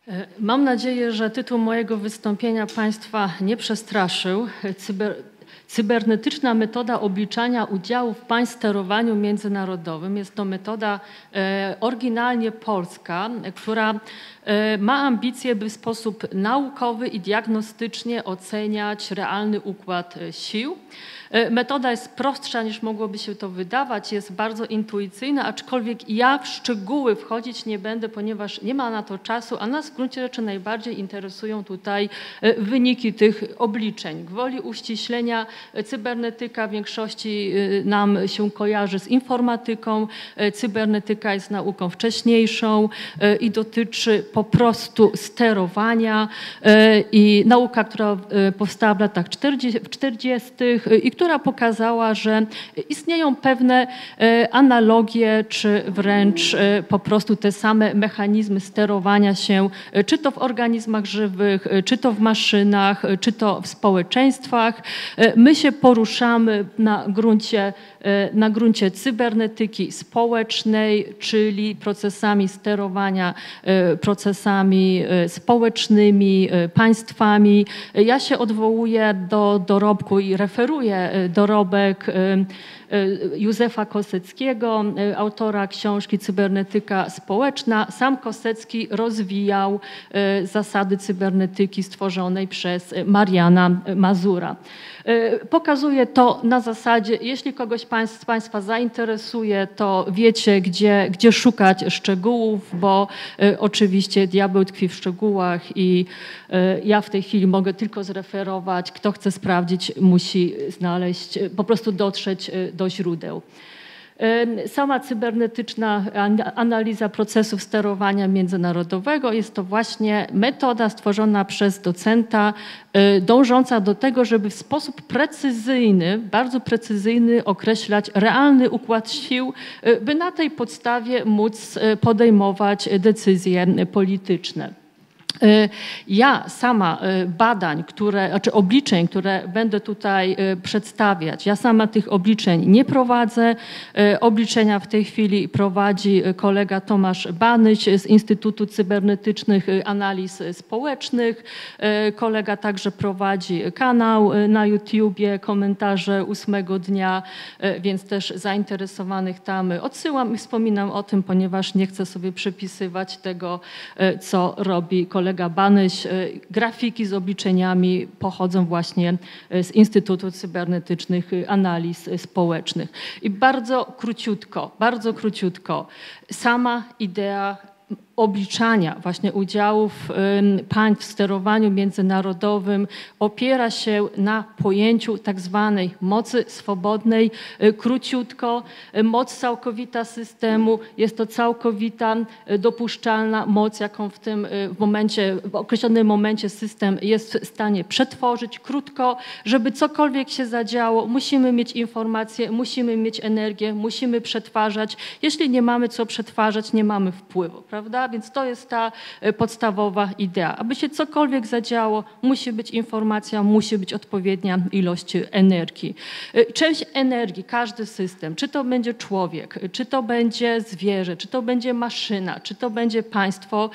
Mam nadzieję, że tytuł mojego wystąpienia Państwa nie przestraszył. Cybernetyczna metoda obliczania udziału państw w sterowaniu międzynarodowym jest to metoda oryginalnie polska, która ma ambicje, by w sposób naukowy i diagnostycznie oceniać realny układ sił. Metoda jest prostsza niż mogłoby się to wydawać, jest bardzo intuicyjna, aczkolwiek ja w szczegóły wchodzić nie będę, ponieważ nie ma na to czasu, a nas w gruncie rzeczy najbardziej interesują tutaj wyniki tych obliczeń. Gwoli uściślenia, cybernetyka w większości nam się kojarzy z informatyką, cybernetyka jest nauką wcześniejszą i dotyczy po prostu sterowania i nauka, która powstała w latach 40. i która pokazała, że istnieją pewne analogie, czy wręcz po prostu te same mechanizmy sterowania się, czy to w organizmach żywych, czy to w maszynach, czy to w społeczeństwach. My się poruszamy na gruncie cybernetyki społecznej, czyli procesami sterowania, procesami społecznymi, państwami. Ja się odwołuję do dorobku i referuję dorobek Józefa Koseckiego, autora książki Cybernetyka społeczna. Sam Kosecki rozwijał zasady cybernetyki stworzonej przez Mariana Mazura. Pokazuję to na zasadzie, jeśli kogoś z Państwa zainteresuje, to wiecie, gdzie szukać szczegółów, bo oczywiście diabeł tkwi w szczegółach i ja w tej chwili mogę tylko zreferować. Kto chce sprawdzić, musi znaleźć, po prostu dotrzeć do źródeł. Sama cybernetyczna analiza procesów sterowania międzynarodowego jest to właśnie metoda stworzona przez docenta, dążąca do tego, żeby w sposób precyzyjny, bardzo precyzyjny określać realny układ sił, by na tej podstawie móc podejmować decyzje polityczne. Ja sama badań, obliczeń, które będę tutaj przedstawiać, ja sama tych obliczeń nie prowadzę. Obliczenia w tej chwili prowadzi kolega Tomasz Banyś z Instytutu Cybernetycznych Analiz Społecznych. Kolega także prowadzi kanał na YouTubie, komentarze 8 dnia, więc też zainteresowanych tam odsyłam i wspominam o tym, ponieważ nie chcę sobie przepisywać tego, co robi kolega Banyś. Grafiki z obliczeniami pochodzą właśnie z Instytutu Cybernetycznych Analiz Społecznych. I bardzo króciutko, sama idea obliczania właśnie udziałów państw w sterowaniu międzynarodowym opiera się na pojęciu tak zwanej mocy swobodnej. Króciutko, moc całkowita systemu jest to całkowita dopuszczalna moc, jaką w tym momencie, w określonym momencie system jest w stanie przetworzyć. Krótko, żeby cokolwiek się zadziało, musimy mieć informacje, musimy mieć energię, musimy przetwarzać. Jeśli nie mamy co przetwarzać, nie mamy wpływu, prawda? Więc to jest ta podstawowa idea. Aby się cokolwiek zadziało, musi być informacja, musi być odpowiednia ilość energii. Część energii, każdy system, czy to będzie człowiek, czy to będzie zwierzę, czy to będzie maszyna, czy to będzie państwo,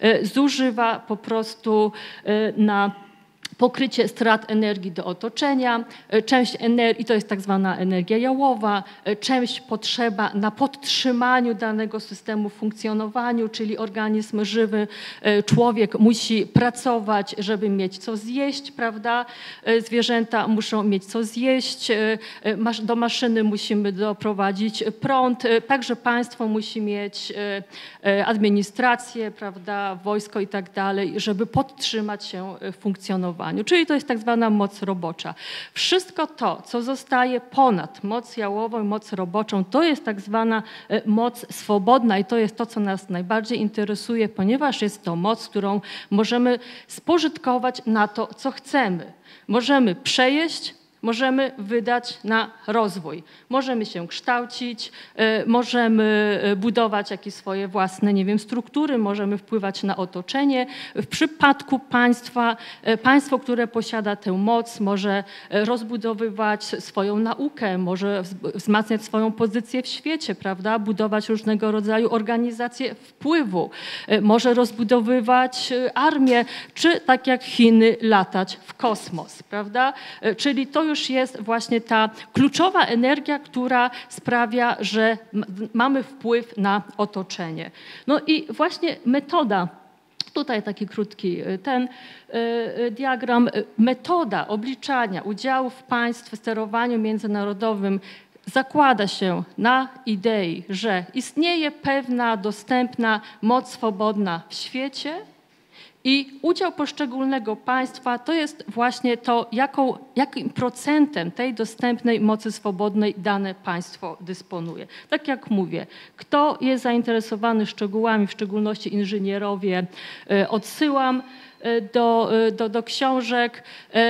zużywa po prostu na pokrycie strat energii do otoczenia, część energii, to jest tak zwana energia jałowa, część potrzeba na podtrzymaniu danego systemu w funkcjonowaniu, czyli organizm żywy, człowiek musi pracować, żeby mieć co zjeść, prawda? Zwierzęta muszą mieć co zjeść, do maszyny musimy doprowadzić prąd, także państwo musi mieć administrację, prawda, wojsko i tak dalej, żeby podtrzymać się w funkcjonowaniu. Czyli to jest tak zwana moc robocza. Wszystko to, co zostaje ponad moc jałową i moc roboczą, to jest tak zwana moc swobodna i to jest to, co nas najbardziej interesuje, ponieważ jest to moc, którą możemy spożytkować na to, co chcemy. Możemy przejeść, możemy wydać na rozwój. Możemy się kształcić, możemy budować jakieś swoje własne, nie wiem, struktury, możemy wpływać na otoczenie. W przypadku państwa, państwo, które posiada tę moc, może rozbudowywać swoją naukę, może wzmacniać swoją pozycję w świecie, prawda? Budować różnego rodzaju organizacje wpływu, może rozbudowywać armię, czy tak jak Chiny latać w kosmos, prawda? Czyli to już jest właśnie ta kluczowa energia, która sprawia, że mamy wpływ na otoczenie. No i właśnie metoda, tutaj taki krótki ten diagram, metoda obliczania udziałów państw w sterowaniu międzynarodowym zakłada się na idei, że istnieje pewna dostępna moc swobodna w świecie i udział poszczególnego państwa to jest właśnie to, jakim procentem tej dostępnej mocy swobodnej dane państwo dysponuje. Tak jak mówię, kto jest zainteresowany szczegółami, w szczególności inżynierowie, odsyłam do książek.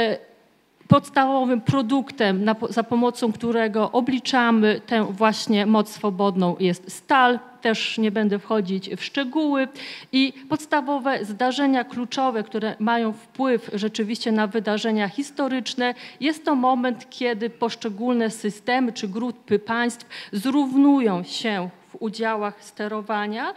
Podstawowym produktem, za pomocą którego obliczamy tę właśnie moc swobodną, jest stal. Też nie będę wchodzić w szczegóły. I podstawowe zdarzenia kluczowe, które mają wpływ rzeczywiście na wydarzenia historyczne, jest to moment, kiedy poszczególne systemy czy grupy państw zrównują się w udziałach sterowania,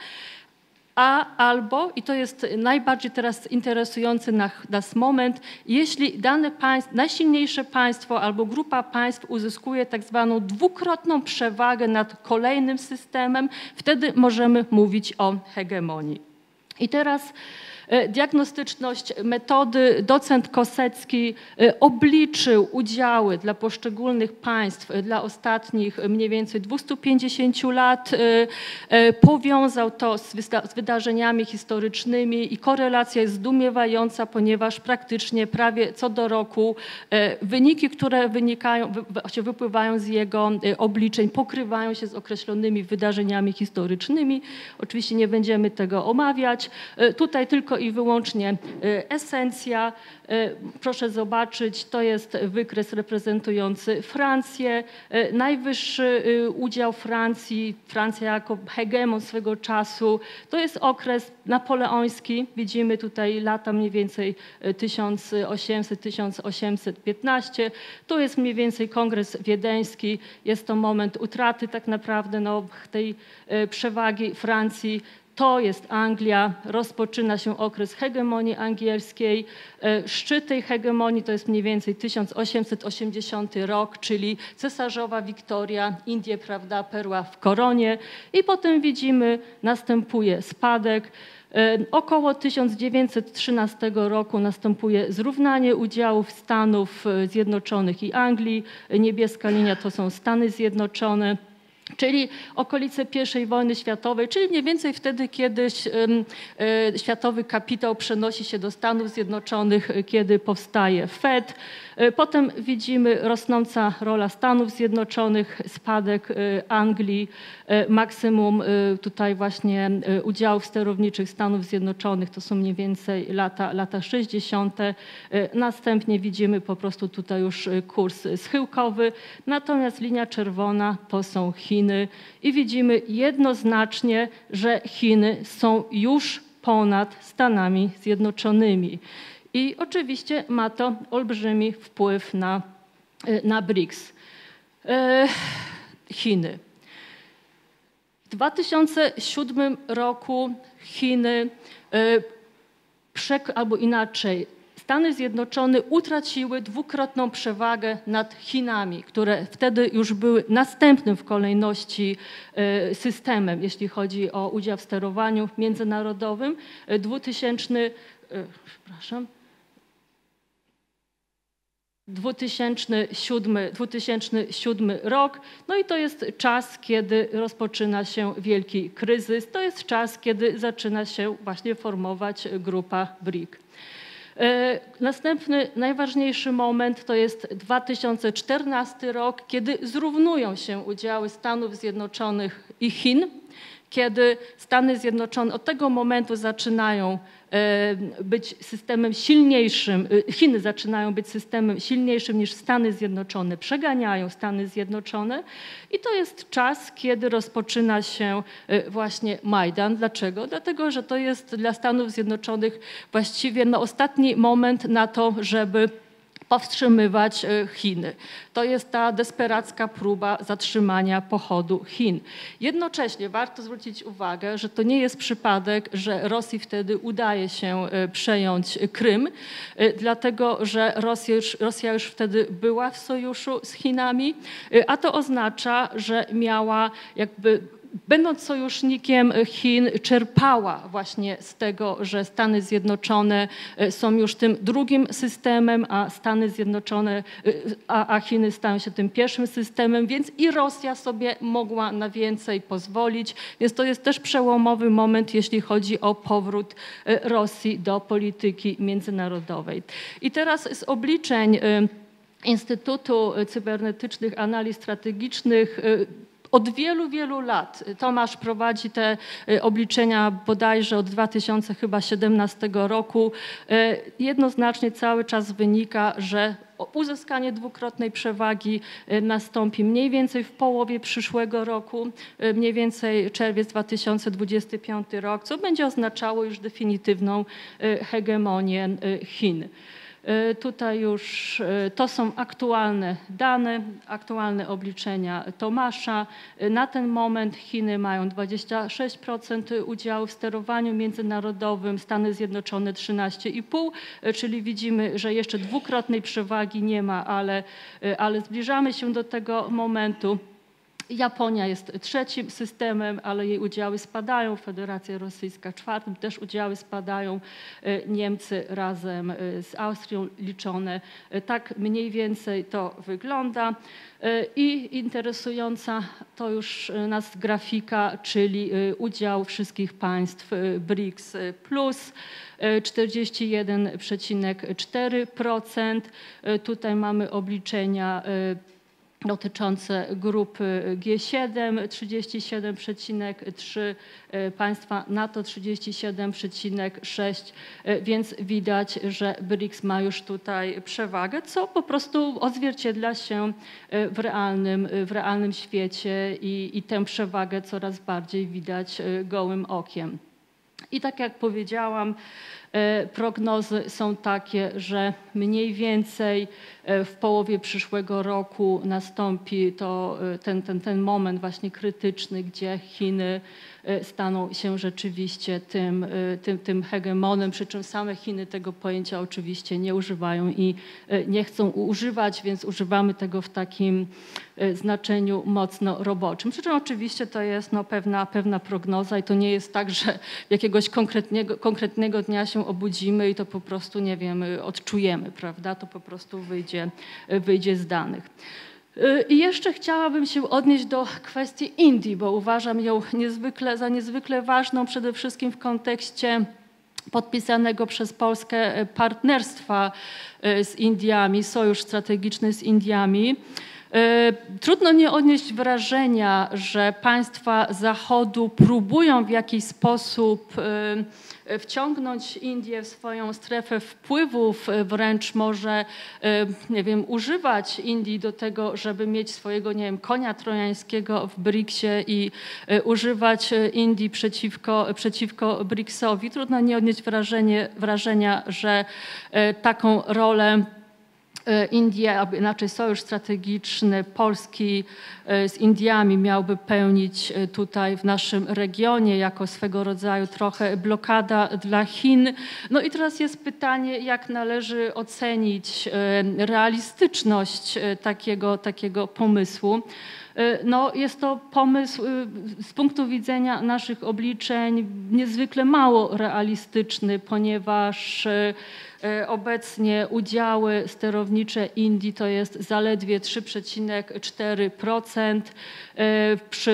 albo, i to jest najbardziej teraz interesujący nas moment, jeśli dane państwo, najsilniejsze państwo albo grupa państw uzyskuje tak zwaną dwukrotną przewagę nad kolejnym systemem, wtedy możemy mówić o hegemonii. I teraz diagnostyczność metody. Docent Kosecki obliczył udziały dla poszczególnych państw dla ostatnich mniej więcej 250 lat, powiązał to z wydarzeniami historycznymi i korelacja jest zdumiewająca, ponieważ praktycznie prawie co do roku wyniki, które wypływają z jego obliczeń, pokrywają się z określonymi wydarzeniami historycznymi. Oczywiście nie będziemy tego omawiać. Tutaj tylko i wyłącznie esencja. Proszę zobaczyć, to jest wykres reprezentujący Francję. Najwyższy udział Francji, Francja jako hegemon swego czasu, to jest okres napoleoński. Widzimy tutaj lata mniej więcej 1800-1815. To jest mniej więcej kongres wiedeński. Jest to moment utraty tak naprawdę tej przewagi Francji. To jest Anglia, rozpoczyna się okres hegemonii angielskiej. Szczyt tej hegemonii to jest mniej więcej 1880 rok, czyli cesarzowa Wiktoria, Indie, prawda, perła w koronie. I potem widzimy, następuje spadek. Około 1913 roku następuje zrównanie udziałów Stanów Zjednoczonych i Anglii. Niebieska linia to są Stany Zjednoczone. Czyli okolice I wojny światowej, czyli mniej więcej wtedy, kiedy światowy kapitał przenosi się do Stanów Zjednoczonych, kiedy powstaje Fed. Potem widzimy rosnąca rola Stanów Zjednoczonych, spadek Anglii, maksimum tutaj właśnie udziałów sterowniczych Stanów Zjednoczonych, to są mniej więcej lata 60. Następnie widzimy po prostu tutaj już kurs schyłkowy, natomiast linia czerwona to są Chiny i widzimy jednoznacznie, że Chiny są już ponad Stanami Zjednoczonymi. I oczywiście ma to olbrzymi wpływ na BRICS. Chiny. W 2007 roku Chiny, albo inaczej, Stany Zjednoczone utraciły dwukrotną przewagę nad Chinami, które wtedy już były następnym w kolejności systemem, jeśli chodzi o udział w sterowaniu międzynarodowym. 2007 rok, no i to jest czas, kiedy rozpoczyna się wielki kryzys, to jest czas, kiedy zaczyna się właśnie formować grupa BRIC. Następny, najważniejszy moment to jest 2014 rok, kiedy zrównują się udziały Stanów Zjednoczonych i Chin, kiedy Stany Zjednoczone od tego momentu zaczynają być systemem silniejszym, Chiny zaczynają być systemem silniejszym niż Stany Zjednoczone, przeganiają Stany Zjednoczone i to jest czas, kiedy rozpoczyna się właśnie Majdan. Dlaczego? Dlatego, że to jest dla Stanów Zjednoczonych właściwie ostatni moment na to, żeby powstrzymywać Chiny. To jest ta desperacka próba zatrzymania pochodu Chin. Jednocześnie warto zwrócić uwagę, że to nie jest przypadek, że Rosji wtedy udaje się przejąć Krym, dlatego że Rosja już wtedy była w sojuszu z Chinami, a to oznacza, że miała jakby będąc sojusznikiem Chin, czerpała właśnie z tego, że Stany Zjednoczone są już tym drugim systemem, a Stany Zjednoczone, a Chiny stają się tym pierwszym systemem, więc i Rosja sobie mogła na więcej pozwolić. Więc to jest też przełomowy moment, jeśli chodzi o powrót Rosji do polityki międzynarodowej. I teraz z obliczeń Instytutu Cybernetycznych Analiz Strategicznych od wielu, wielu lat Tomasz prowadzi te obliczenia bodajże od 2017 roku. Jednoznacznie cały czas wynika, że uzyskanie dwukrotnej przewagi nastąpi mniej więcej w połowie przyszłego roku, mniej więcej czerwiec 2025 rok, co będzie oznaczało już definitywną hegemonię Chin. Tutaj już to są aktualne dane, aktualne obliczenia Tomasza. Na ten moment Chiny mają 26% udziału w sterowaniu międzynarodowym, Stany Zjednoczone 13,5%, czyli widzimy, że jeszcze dwukrotnej przewagi nie ma, ale zbliżamy się do tego momentu. Japonia jest trzecim systemem, ale jej udziały spadają. Federacja Rosyjska czwartym, też udziały spadają. Niemcy razem z Austrią liczone. Tak mniej więcej to wygląda. I interesująca to już nas grafika, czyli udział wszystkich państw BRICS plus 41,4%. Tutaj mamy obliczenia dotyczące grupy G7 37,3%, państwa NATO 37,6%, więc widać, że BRICS ma już tutaj przewagę, co po prostu odzwierciedla się w realnym świecie i tę przewagę coraz bardziej widać gołym okiem. I tak jak powiedziałam, prognozy są takie, że mniej więcej w połowie przyszłego roku nastąpi ten moment właśnie krytyczny, gdzie Chiny staną się rzeczywiście tym hegemonem, przy czym same Chiny tego pojęcia oczywiście nie używają i nie chcą używać, więc używamy tego w takim znaczeniu mocno roboczym. Przy czym oczywiście to jest pewna prognoza i to nie jest tak, że jakiegoś konkretnego dnia się obudzimy i to po prostu, nie wiem, odczujemy, prawda? To po prostu wyjdzie z danych. I jeszcze chciałabym się odnieść do kwestii Indii, bo uważam ją za niezwykle ważną, przede wszystkim w kontekście podpisanego przez Polskę partnerstwa z Indiami, sojusz strategiczny z Indiami. Trudno nie odnieść wrażenia, że państwa Zachodu próbują w jakiś sposób wciągnąć Indię w swoją strefę wpływów, wręcz może, nie wiem, używać Indii do tego, żeby mieć swojego, nie wiem, konia trojańskiego w BRICS-ie i używać Indii przeciwko BRICS-owi. Trudno nie odnieść wrażenia, że taką rolę Indie, albo inaczej sojusz strategiczny Polski z Indiami miałby pełnić tutaj w naszym regionie jako swego rodzaju trochę blokada dla Chin. No i teraz jest pytanie, jak należy ocenić realistyczność takiego pomysłu. No, jest to pomysł z punktu widzenia naszych obliczeń niezwykle mało realistyczny, ponieważ obecnie udziały sterownicze Indii to jest zaledwie 3,4%, przy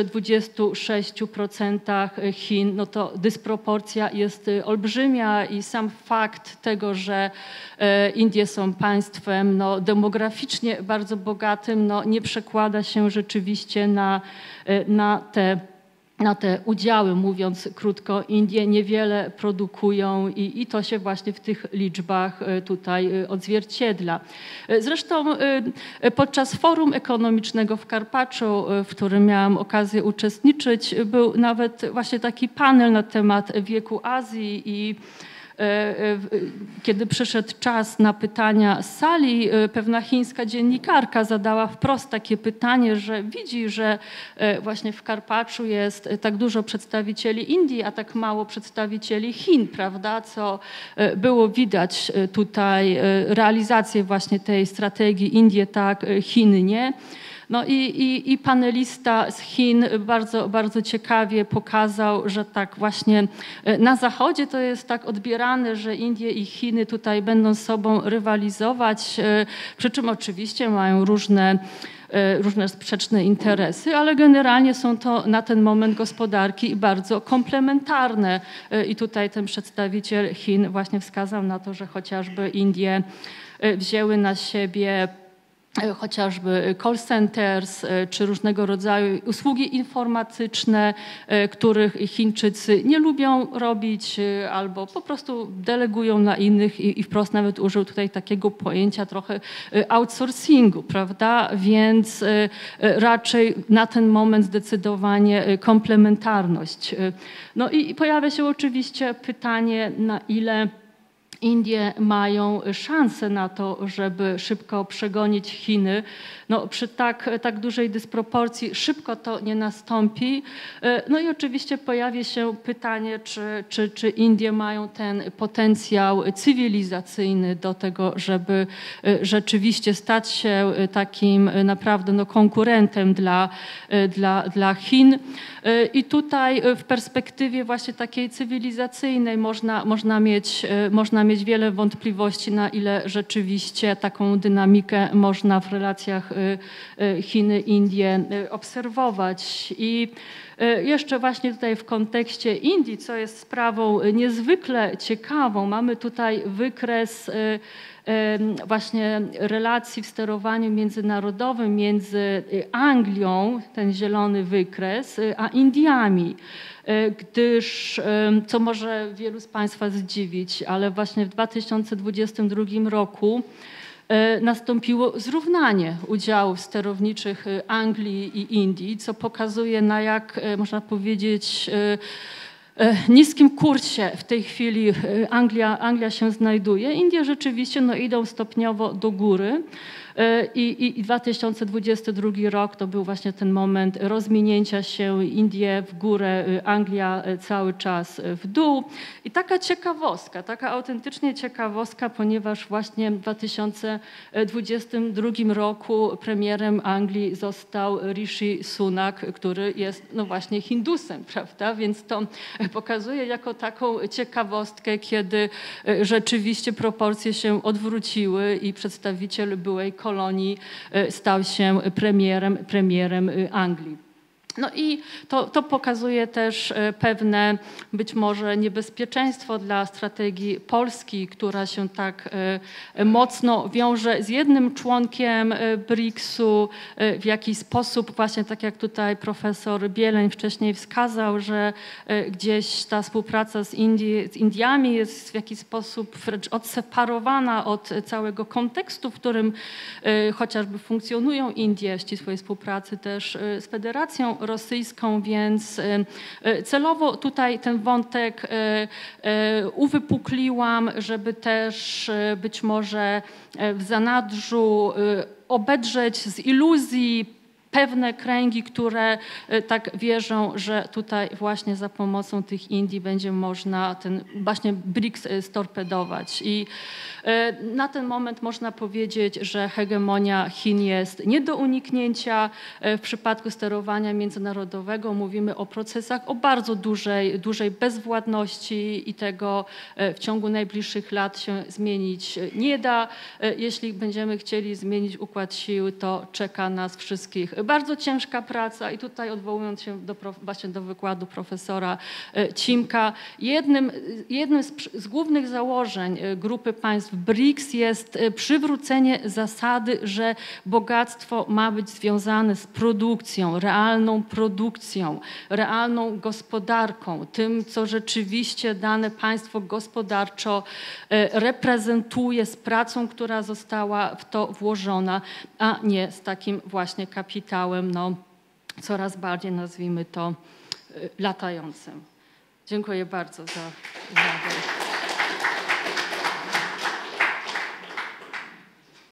26% Chin, no to dysproporcja jest olbrzymia i sam fakt tego, że Indie są państwem demograficznie bardzo bogatym, nie przekłada się rzeczywiście na te na te udziały, mówiąc krótko, Indie niewiele produkują i to się właśnie w tych liczbach tutaj odzwierciedla. Zresztą podczas Forum Ekonomicznego w Karpaczu, w którym miałam okazję uczestniczyć, był nawet właśnie taki panel na temat wieku Azji i kiedy przyszedł czas na pytania z sali, pewna chińska dziennikarka zadała wprost takie pytanie, że widzi, że właśnie w Karpaczu jest tak dużo przedstawicieli Indii, a tak mało przedstawicieli Chin, prawda? Co było widać tutaj realizację właśnie tej strategii Indie tak, Chiny nie. No i panelista z Chin bardzo, bardzo ciekawie pokazał, że tak właśnie na Zachodzie to jest tak odbierane, że Indie i Chiny tutaj będą z sobą rywalizować, przy czym oczywiście mają różne sprzeczne interesy, ale generalnie są to na ten moment gospodarki bardzo komplementarne. I tutaj ten przedstawiciel Chin właśnie wskazał na to, że chociażby Indie wzięły na siebie chociażby call centers czy różnego rodzaju usługi informatyczne, których Chińczycy nie lubią robić albo po prostu delegują na innych i wprost nawet użył tutaj takiego pojęcia trochę outsourcingu, prawda? Więc raczej na ten moment zdecydowanie komplementarność. No i pojawia się oczywiście pytanie, na ile Indie mają szansę na to, żeby szybko przegonić Chiny. No, przy tak dużej dysproporcji szybko to nie nastąpi. No i oczywiście pojawia się pytanie, czy Indie mają ten potencjał cywilizacyjny do tego, żeby rzeczywiście stać się takim naprawdę no, konkurentem dla Chin. I tutaj w perspektywie właśnie takiej cywilizacyjnej można mieć wiele wątpliwości, na ile rzeczywiście taką dynamikę można w relacjach Chiny-Indie obserwować. I jeszcze właśnie tutaj w kontekście Indii, co jest sprawą niezwykle ciekawą, mamy tutaj wykres właśnie relacji w sterowaniu międzynarodowym między Anglią, ten zielony wykres, a Indiami. Gdyż, co może wielu z Państwa zdziwić, ale właśnie w 2022 roku nastąpiło zrównanie udziałów sterowniczych Anglii i Indii, co pokazuje, na jak można powiedzieć niskim kursie w tej chwili Anglia się znajduje. Indie rzeczywiście no, idą stopniowo do góry. I 2022 rok to był właśnie ten moment rozminięcia się, Indie w górę, Anglia cały czas w dół. I taka ciekawostka, taka autentycznie ciekawostka, ponieważ właśnie w 2022 roku premierem Anglii został Rishi Sunak, który jest no właśnie Hindusem, prawda? Więc to pokazuje jako taką ciekawostkę, kiedy rzeczywiście proporcje się odwróciły i przedstawiciel byłej kolonii stał się premierem Anglii. No i to pokazuje też pewne być może niebezpieczeństwo dla strategii Polski, która się tak mocno wiąże z jednym członkiem BRICS-u, w jakiś sposób właśnie tak jak tutaj profesor Bieleń wcześniej wskazał, że gdzieś ta współpraca z Indiami jest w jakiś sposób wręcz odseparowana od całego kontekstu, w którym chociażby funkcjonują Indie w ścisłej współpracy też z Federacją Rosyjską, więc celowo tutaj ten wątek uwypukliłam, żeby też być może w zanadrzu obedrzeć z iluzji pewne kręgi, które tak wierzą, że tutaj właśnie za pomocą tych Indii będzie można ten właśnie BRICS storpedować. I na ten moment można powiedzieć, że hegemonia Chin jest nie do uniknięcia. W przypadku sterowania międzynarodowego mówimy o procesach o bardzo dużej bezwładności i tego w ciągu najbliższych lat się zmienić nie da. Jeśli będziemy chcieli zmienić układ sił, to czeka nas wszystkich bardzo ciężka praca i tutaj odwołując się właśnie do wykładu profesora Cimka, jednym z głównych założeń grupy państw BRICS jest przywrócenie zasady, że bogactwo ma być związane z produkcją, realną gospodarką, tym, co rzeczywiście dane państwo gospodarczo reprezentuje, z pracą, która została w to włożona, a nie z takim właśnie kapitałem, no, coraz bardziej, nazwijmy to, latającym. Dziękuję bardzo za uwagę.